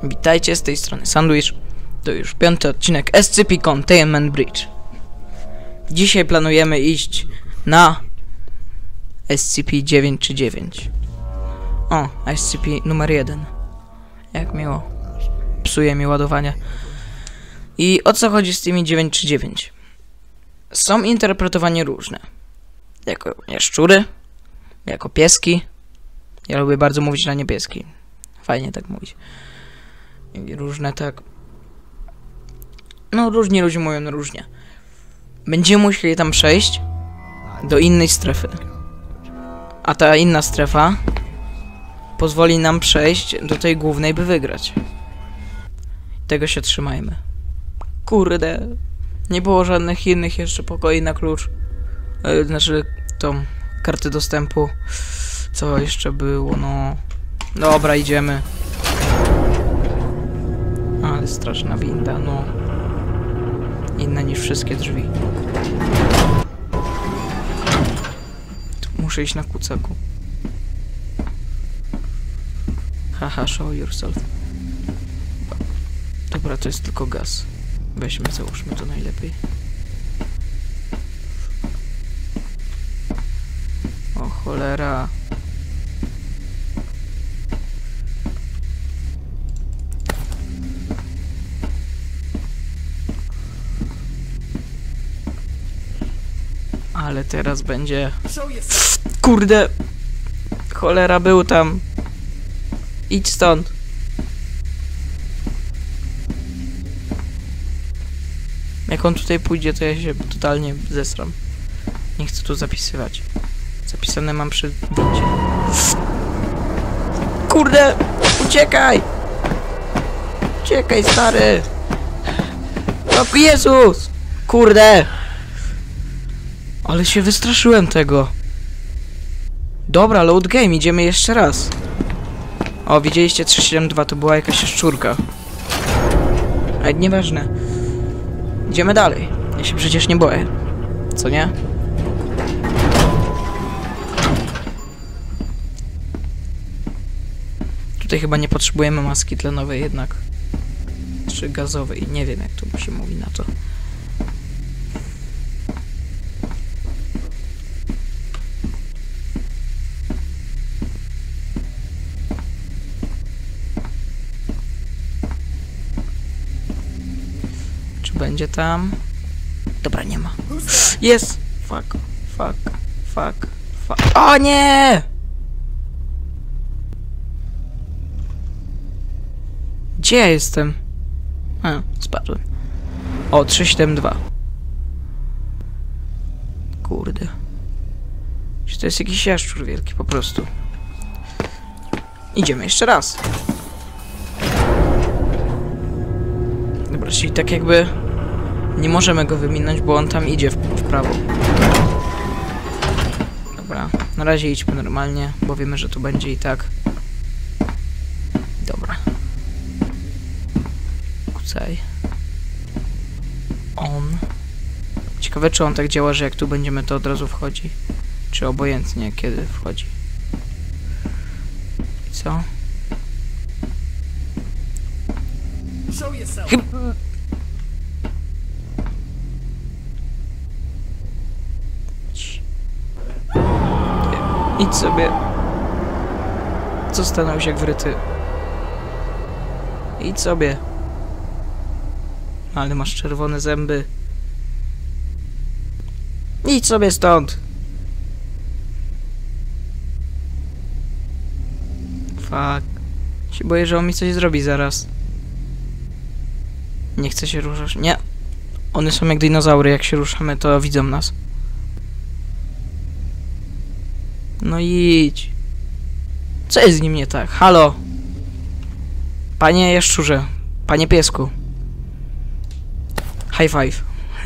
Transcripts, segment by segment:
Witajcie, z tej strony Sandwich. To już 5. odcinek SCP Containment Breach. Dzisiaj planujemy iść na SCP-939. O, SCP numer 1. Jak miło. Psuje mi ładowanie. I o co chodzi z tymi 939? Są interpretowanie różne. Jako jaszczury, jako pieski. Ja lubię bardzo mówić na niebieski. Fajnie tak mówić. I różne tak. No różni ludzie mówią różnie. Będziemy musieli tam przejść do innej strefy. A ta inna strefa pozwoli nam przejść do tej głównej, by wygrać. Tego się trzymajmy. Kurde. Nie było żadnych innych jeszcze pokoi na klucz. Znaczy tą kartę dostępu. Co jeszcze było, no. Dobra, idziemy. Ale straszna winda, no. Inna niż wszystkie drzwi. Tu muszę iść na kucaku. Haha, show yourself. Dobra, to jest tylko gaz. Weźmy, załóżmy to najlepiej. O cholera. Ale teraz będzie... Kurde! Cholera, był tam. Idź stąd. Jak on tutaj pójdzie, to ja się totalnie zesram. Nie chcę tu zapisywać. Zapisane mam przy windzie. Kurde! Uciekaj! Uciekaj, stary! O Jezus! Kurde! Ale się wystraszyłem tego. Dobra, load game, idziemy jeszcze raz. O, widzieliście 372, to była jakaś szczurka. Ale nieważne. Idziemy dalej. Ja się przecież nie boję. Co nie? Tutaj chyba nie potrzebujemy maski tlenowej jednak. Czy gazowej. Nie wiem, jak to się mówi na to. Będzie tam. Dobra, nie ma. Jest! Fuck, fuck, fuck, fuck. O nie! Gdzie ja jestem? A, spadłem. O, 372. Kurde. Czy to jest jakiś jaszczur wielki po prostu? Idziemy jeszcze raz. Dobra, czyli tak jakby nie możemy go wyminąć, bo on tam idzie w prawo. Dobra, na razie idźmy normalnie, bo wiemy, że tu będzie i tak. Dobra. Kucaj. On. Ciekawe, czy on tak działa, że jak tu będziemy, to od razu wchodzi. Czy obojętnie, kiedy wchodzi. I co? Idź sobie. Zastanów się jak wryty. Idź sobie. Ale masz czerwone zęby. Idź sobie stąd. Fuck. Się boję, że on mi coś zrobi zaraz. Nie chcę się ruszać. Nie. One są jak dinozaury. Jak się ruszamy, to widzą nas. No idź. Co jest z nim nie tak? Halo. Panie jaszczurze. Panie piesku. High five.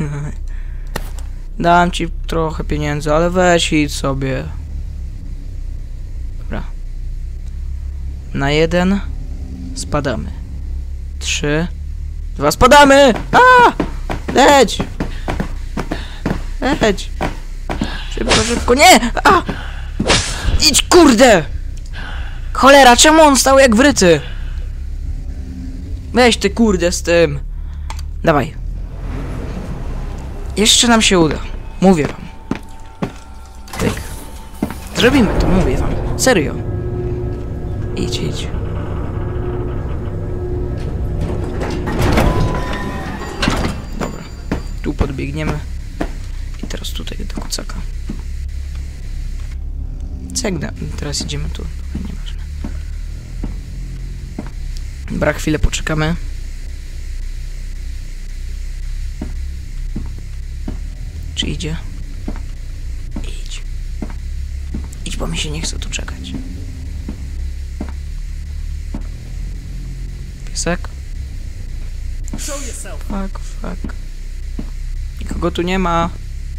Dam ci trochę pieniędzy, ale weź idź sobie. Dobra. Na 1 spadamy. 3, 2, spadamy! A! Leć! Leć! Szybko, szybko, nie! A! Idź, kurde! Cholera, czemu on stał jak wryty? Weź ty kurde z tym. Dawaj. Jeszcze nam się uda. Mówię wam. Pyk. Zrobimy to, mówię wam. Serio. Idź, idź. Dobra. Tu podbiegniemy. I teraz tutaj do kucaka. Cegna. Teraz idziemy tu. Nieważne. Dobra, chwilę poczekamy. Czy idzie? Idź. Idź, bo mi się nie chce tu czekać. Piesek? Fuck, fuck. Nikogo tu nie ma.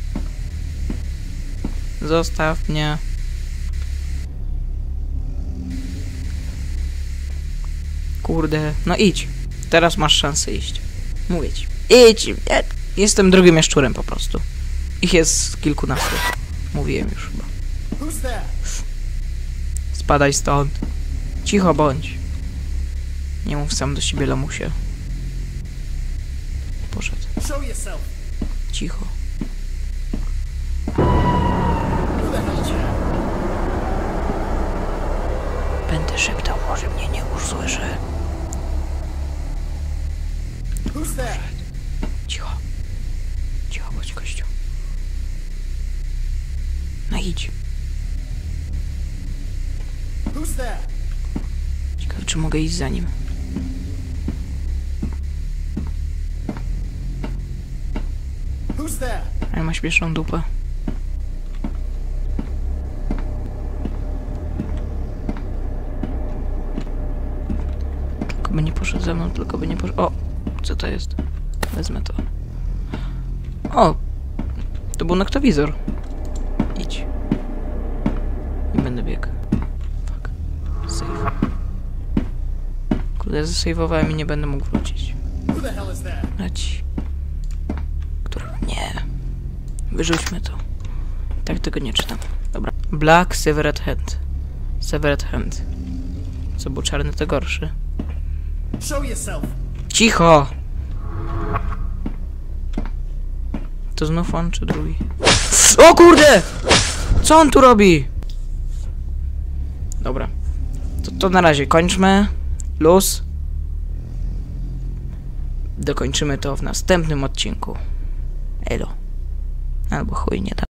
Zostaw mnie. Kurde. No idź. Teraz masz szansę iść. Mówię ci. Idź. Ja jestem drugim jaszczurem po prostu. Ich jest kilkunastu. Mówiłem już chyba. Spadaj stąd. Cicho bądź. Nie mów sam do siebie, lamusie. Poszedł. Cicho. Będę szeptał, może mnie nie usłyszy. Cicho. Cicho bądź, gościu. No idź. Ciekawe, czy mogę iść za nim. Ale ma śmieszną dupę. Tylko by nie poszedł ze mną, tylko by nie poszedł... O! Co to jest? Wezmę to. O! To był noktowizor. Idź. Nie będę biegł. Fuck. Save. Kurde, zasejwowałem i nie będę mógł wrócić. Leci. Nie. Wyrzućmy to. Tak tego nie czytam. Dobra. Black Severed Hand. Severed Hand. Co był czarny, to gorszy. Cicho! To znów on czy drugi? O kurde! Co on tu robi? Dobra. To na razie kończmy. Luz. Dokończymy to w następnym odcinku. Elo. Albo chuj, nie da.